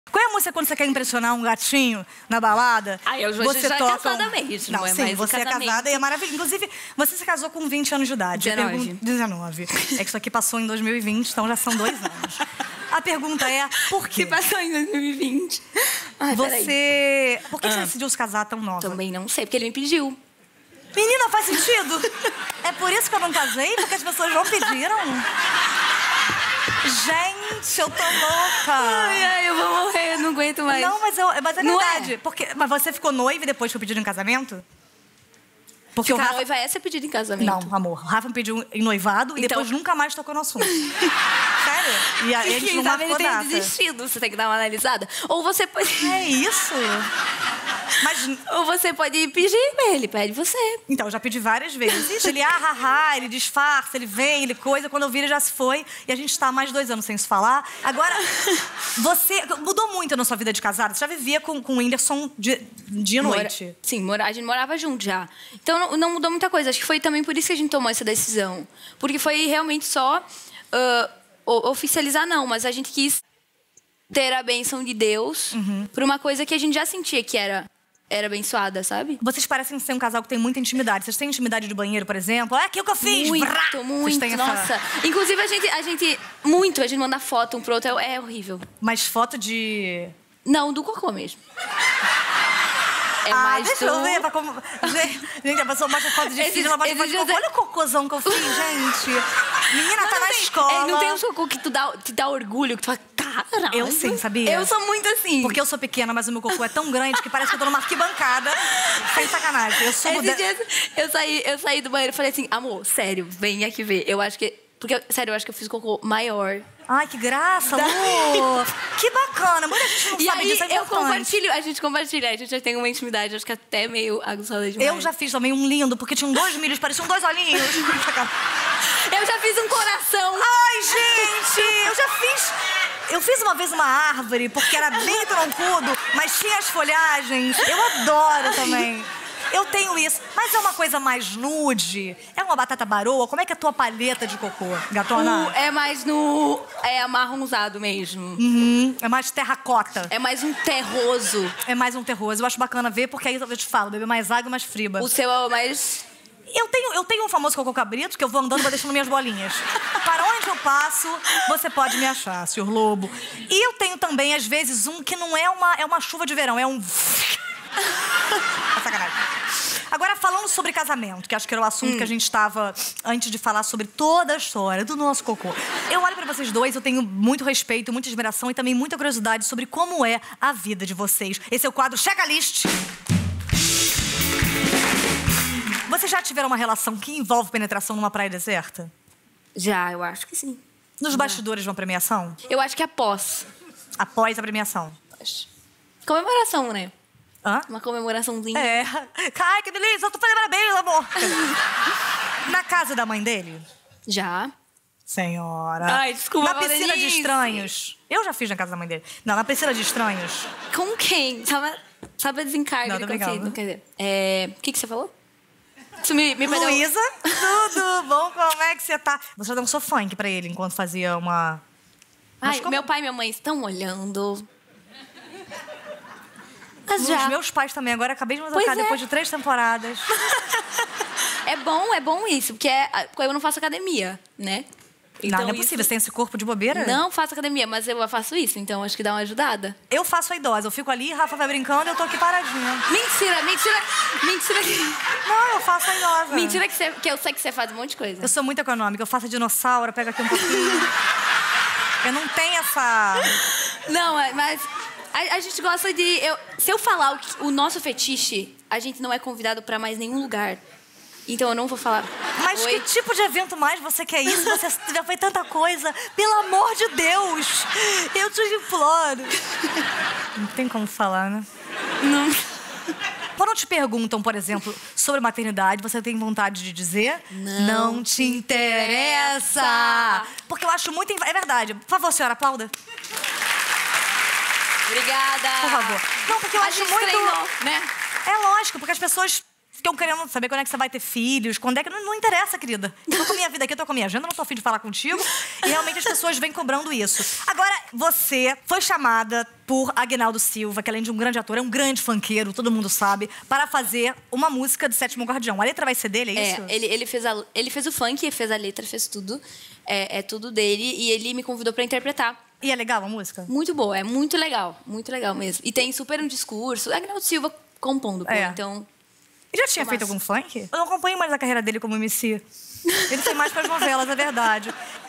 Qual é a música quando você quer impressionar um gatinho na balada? Eu você já toca é casada mesmo. Não, sim, você é casada e é maravilhoso. Inclusive, você se casou com 20 anos de idade. 19. 19. É que isso aqui passou em 2020, então já são 2 anos. A pergunta é, por quê? Que passou em 2020. Por que você decidiu se casar tão nova? Também não sei, porque ele me pediu. Menina, faz sentido? É por isso que eu não casei? Porque as pessoas não pediram? Gente, eu tô louca. Ai, eu vou morrer, não aguento mais. Não, mas é verdade. Mas você ficou noiva e depois foi pedido em casamento? Porque Ficar noiva é ser pedido em casamento. Não, amor. O Rafa me pediu em noivado e depois nunca mais tocou no assunto. Sério? E a gente não marcou data. Ele tem desistido, você tem que dar uma analisada. Ou você pode... É isso? Ou você pode pedir, ele pede você. Então, eu já pedi várias vezes. Ele, ele disfarça, ele vem, ele coisa. Quando eu vi, ele já se foi. E a gente tá há mais de 2 anos sem se falar. Agora, você mudou muito na sua vida de casada. Você já vivia com o Whindersson dia e noite. Sim, a gente morava junto já. Então, não mudou muita coisa. Acho que foi também por isso que a gente tomou essa decisão. Porque foi realmente só... oficializar, não. Mas a gente quis ter a bênção de Deus por uma coisa que a gente já sentia que era abençoada, sabe? Vocês parecem ser um casal que tem muita intimidade. Vocês têm intimidade de banheiro, por exemplo? É aquilo que eu fiz! Muito. Nossa. Inclusive, a gente manda foto um pro outro. É horrível. Mas foto de... Não, do cocô mesmo. É mais deixa eu ver. Gente, a pessoa mostra foto de filho, ela mostra foto de cocô. Olha o cocôzão que eu fiz, gente. Menina, tá na escola. Não tem um cocô que te dá orgulho, que tu fala, caralho. Eu sim, sabia? Eu sou muito assim. Porque eu sou pequena, mas o meu cocô é tão grande que parece que eu tô numa arquibancada. Sem sacanagem. Eu sou eu saí do banheiro e falei assim, amor, sério, vem aqui ver. Eu acho que... Porque, sério, eu acho que eu fiz cocô maior. Ai, que graça, Lu! Que bacana! Muita gente não sabe disso, é importante. A gente compartilha. A gente já tem uma intimidade, acho que até meio aguçada demais. Eu já fiz também um lindo, porque tinham 2 milhos, pareciam 2 olhinhos. Eu já fiz um coração. Ai, gente! Eu fiz uma vez uma árvore, porque era bem troncudo, mas tinha as folhagens. Eu adoro também. Eu tenho isso. Mas é uma coisa mais nude? É uma batata baroa? Como é que é a tua paleta de cocô, gatona? É mais no... É amarronzado mesmo. É mais terracota. É mais um terroso. É mais um terroso. Eu acho bacana ver, porque aí eu te falo, beber mais água e mais friba. O seu é o mais... Eu tenho um famoso cocô cabrito, que eu vou andando e vou deixando minhas bolinhas. Para onde eu passo, você pode me achar, senhor Lobo. E eu tenho também, às vezes, um que não é uma chuva de verão, é um... Sacanagem. Agora, falando sobre casamento, que acho que era o assunto que a gente estava antes de falar sobre toda a história do nosso cocô. Eu olho pra vocês dois, eu tenho muito respeito, muita admiração e também muita curiosidade sobre como é a vida de vocês. Esse é o quadro Checklist. Vocês já tiveram uma relação que envolve penetração numa praia deserta? Já, eu acho que sim. Nos bastidores de uma premiação? Eu acho que após. Após a premiação? Comemoração, né? Hã? Uma comemoraçãozinha. É. Ai, que delícia, eu tô fazendo parabéns, amor. Na casa da mãe dele? Já. Senhora. Ai, desculpa. Na piscina de estranhos? Eu já fiz na casa da mãe dele. Não, na piscina de estranhos. Com quem? Sabe a desencarga? Não, tô brincando. Não quer dizer. O que você falou? Isso me perdeu. Luísa, tudo bom? Como é que você tá? Você dançou funk pra ele enquanto fazia uma... Ai, meu pai e minha mãe estão olhando. Os meus pais também. Agora acabei de me tocar depois de 3 temporadas. É bom isso, porque eu não faço academia, né? Então, não é possível. Você tem esse corpo de bobeira? Não faço academia, mas eu faço isso, então acho que dá uma ajudada. Eu faço a idosa. Eu fico ali, Rafa vai brincando e eu tô aqui paradinha. Mentira. Não, eu faço a idosa. Mentira que eu sei que você faz um monte de coisa. Eu sou muito econômica. Eu faço a dinossauro, pego aqui um pouquinho. Eu não tenho essa... Não, mas a gente gosta de... Se eu falar o nosso fetiche, a gente não é convidado pra mais nenhum lugar. Então eu não vou falar. Mas que tipo de evento mais você quer isso? Você já foi tanta coisa. Pelo amor de Deus! Eu te imploro. Não tem como falar, né? Não. Quando te perguntam, por exemplo, sobre maternidade, você tem vontade de dizer? Não te interessa! Porque eu acho muito... É verdade. Por favor, senhora, aplauda. Obrigada. Por favor. Não, porque eu acho muito... treinou, né? É lógico, porque as pessoas ficam querendo saber quando é que você vai ter filhos, quando é que... Não interessa, querida. Eu tô com a minha vida aqui, eu tô com a minha agenda, não tô a fim de falar contigo. E realmente as pessoas vêm cobrando isso. Agora, você foi chamada por Aguinaldo Silva, que além de um grande ator, é um grande funkeiro, todo mundo sabe, para fazer uma música do Sétimo Guardião. A letra vai ser dele, é isso? Ele fez o funk, fez a letra, fez tudo. É tudo dele. E ele me convidou pra interpretar. E é legal a música? Muito boa, é muito legal mesmo. E tem super um discurso. Aguinaldo Silva compondo, pô, então... Ele já tinha feito algum funk? Eu não acompanho mais a carreira dele como MC. Ele foi mais para as novelas, é verdade.